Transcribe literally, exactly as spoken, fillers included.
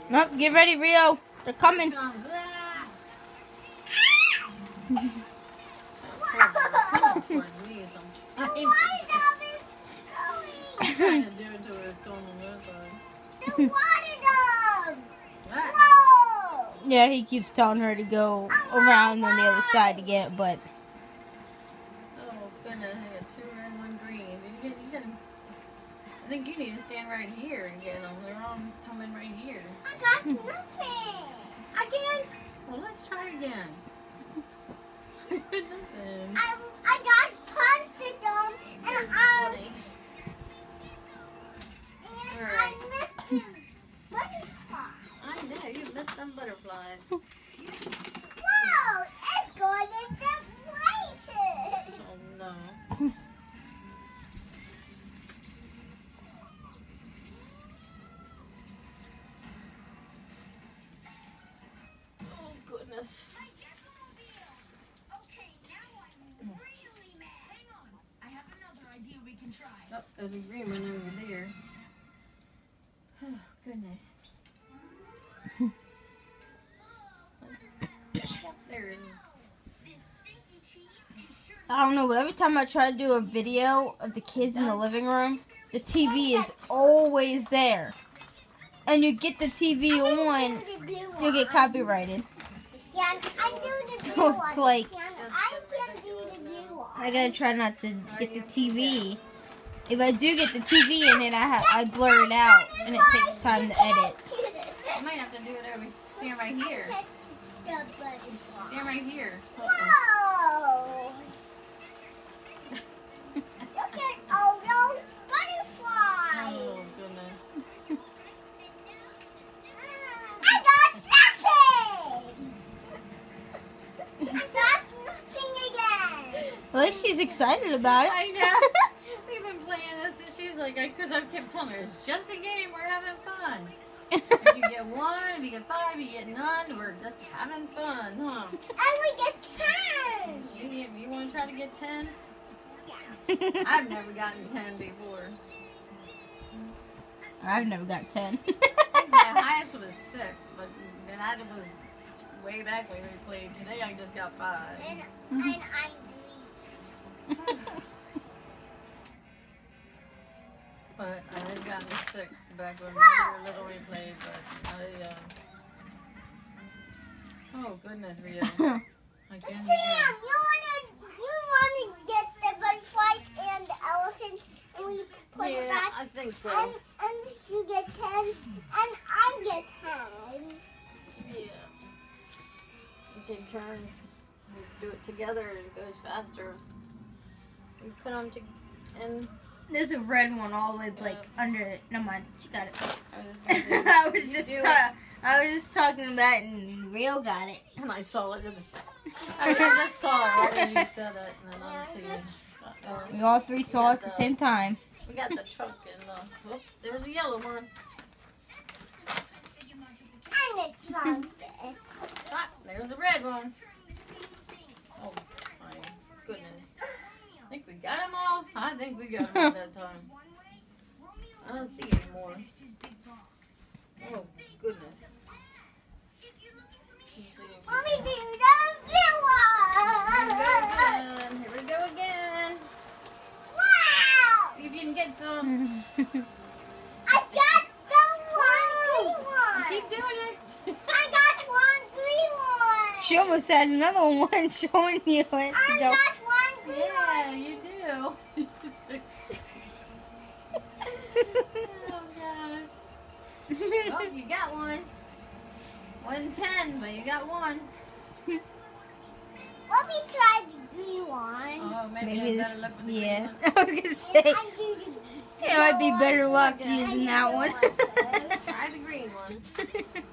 Nope, get ready, Rio. They're coming. Here it comes. Towards me sometimes. I'm trying to do it to her. It's going on the other side. The water dog. What? Whoa. Yeah, he keeps telling her to go around on the other side to get it, but Oh goodness, I got two red and one green. You can, you can, I think you need to stand right here and get them. They're all coming right here. I got nothing. Again? Well, let's try again. Nothing. I, I got punched them and I, Funny. and All I right. missed him. Butterfly. I know, you missed them butterflies. Whoa, it's going in different places. Oh no. Oh goodness. Oh, there's a green one over there. Oh goodness. There it is. I don't know, but every time I try to do a video of the kids in the living room, the T V is always there. And you get the T V on, you'll get copyrighted. Yeah, I do the So blue it's one. like- Yeah, I can do the blue one. I gotta try not to get the T V. If I do get the T V in it, I ha I blur it out, and it takes time to edit. I might have to do it over. Stand right here. Stand right here. Whoa! Look at all those butterflies. Oh goodness. I got nothing. I got nothing again. At least she's excited about it. I know. We've been playing this, and she's like, because I kept telling her, it's just a game. We're having fun. If you get one, if you get five, you get none. We're just having fun, huh? I would get ten. You, you want to try to get ten? Yeah. I've never gotten ten before. I've never got ten. My highest was six, but that was way back when we played. Today I just got five. And, and I But I've gotten six back when we Wow. were little we played, but I, uh... Oh, goodness, Rio. Sam, Again, you wanna you wanna get the butterflies and the elephants and we put it yeah, back I think so. and and you get ten and I get ten. Yeah. We take turns. We do it together and it goes faster. We put them to... And... There's a red one all the way like under it. No mind, she got it. I was just gonna say, I was you just do ta- I was just talking about it and Rio got it. And I saw it. It's, I just saw it right as you said it. And then I see it. Uh, We all three saw it at the same time. We got the truck and uh, oh, there was a yellow one. And the trumpet. Ah, there's a red one. Oh my goodness. I think we got them all. I think we got them all that time. I don't see any more. Oh goodness. Mommy, do the blue one. Here we go again. Here we go again. Wow! See if you can get some. I got the one green one. Keep doing it. I got one green one. She almost had another one showing you it. I So, got one green Yeah, one. you do. Oh gosh. Oh, you got one. One ten, but you got one. Let me try the green one. Oh, maybe, maybe I this, better look with the yeah. green one. I was gonna And say, I do the it might be yellow better one. luck Okay. using that one. Try the green one.